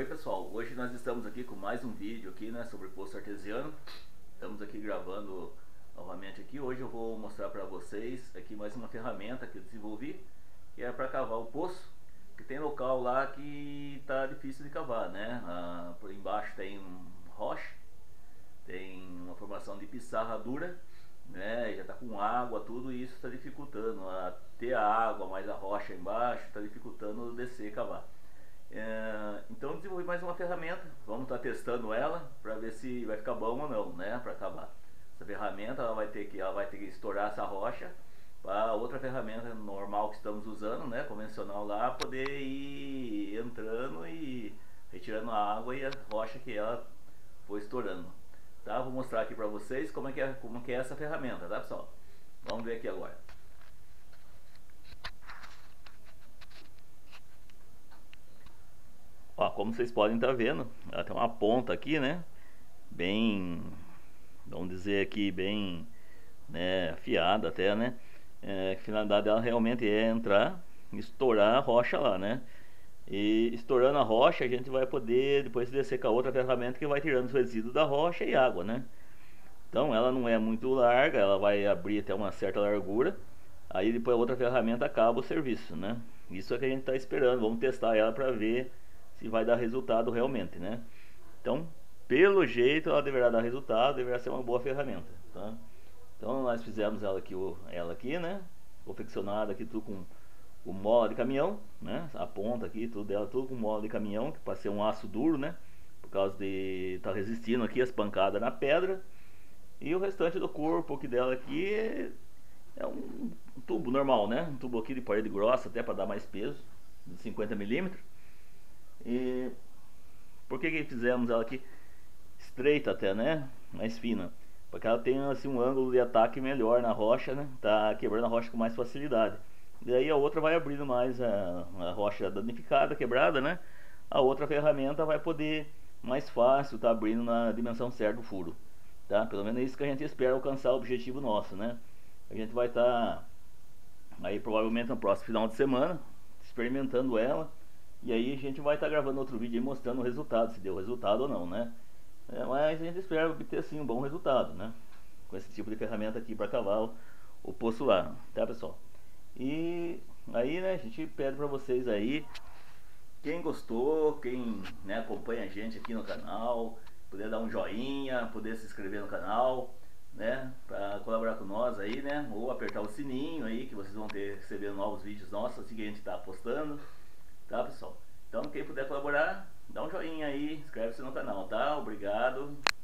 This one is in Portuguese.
Oi pessoal, hoje nós estamos aqui com mais um vídeo aqui, né, sobre poço artesiano. Estamos aqui gravando novamente aqui. Hoje eu vou mostrar para vocês aqui mais uma ferramenta que eu desenvolvi, que é para cavar o poço, que tem local lá que está difícil de cavar, né? Por embaixo tem rocha, tem uma formação de pissarra dura, né? Já está com água, tudo isso está dificultando a ter a água, mais a rocha embaixo, está dificultando descer e cavar. Então desenvolvi mais uma ferramenta, vamos estar testando ela para ver se vai ficar bom ou não, né, para acabar. Essa ferramenta ela vai ter que estourar essa rocha para outra ferramenta normal que estamos usando, né, convencional lá, poder ir entrando e retirando a água e a rocha que ela foi estourando. Tá? Vou mostrar aqui para vocês como é essa ferramenta, tá pessoal? Vamos ver aqui agora. Ó, como vocês podem estar vendo, ela tem uma ponta aqui, né? Bem, vamos dizer aqui, bem, né, afiada até, né? A finalidade dela realmente é entrar, estourar a rocha lá, né? E estourando a rocha, a gente vai poder depois descer com a outra ferramenta que vai tirando os resíduos da rocha e água, né? Então ela não é muito larga, ela vai abrir até uma certa largura. Aí depois a outra ferramenta acaba o serviço, né? Isso é que a gente está esperando. Vamos testar ela para ver se vai dar resultado realmente, né? Então, pelo jeito, ela deverá dar resultado, deverá ser uma boa ferramenta, tá? Então nós fizemos ela aqui, né? Confeccionada aqui tudo com mola de caminhão, né? A ponta aqui, tudo dela, tudo com mola de caminhão, que para ser um aço duro, né? Por causa de estar resistindo aqui as pancadas na pedra. E o restante do corpo aqui dela aqui é um tubo normal, né? Um tubo aqui de parede grossa, até para dar mais peso, de 50 milímetros. E por que fizemos ela aqui estreita até, né? Mais fina, porque ela tem assim um ângulo de ataque melhor na rocha, né? Tá quebrando a rocha com mais facilidade. E aí a outra vai abrindo mais a rocha danificada, quebrada, né? A outra ferramenta vai poder mais fácil tá abrindo na dimensão certa do furo, tá? Pelo menos é isso que a gente espera alcançar o objetivo nosso, né? A gente vai estar aí provavelmente no próximo final de semana experimentando ela. E aí a gente vai estar gravando outro vídeo aí mostrando o resultado, se deu resultado ou não, né? Mas a gente espera obter sim um bom resultado, né? Com esse tipo de ferramenta aqui para cavar o poço lá, tá pessoal? E aí, né, a gente pede para vocês aí, quem gostou, quem, né, acompanha a gente aqui no canal, poder dar um joinha, poder se inscrever no canal, né, para colaborar com nós aí, né, ou apertar o sininho aí que vocês vão receber novos vídeos nossos assim que a gente está postando. Tá pessoal? Então quem puder colaborar, dá um joinha aí, inscreve-se no canal, tá? Obrigado.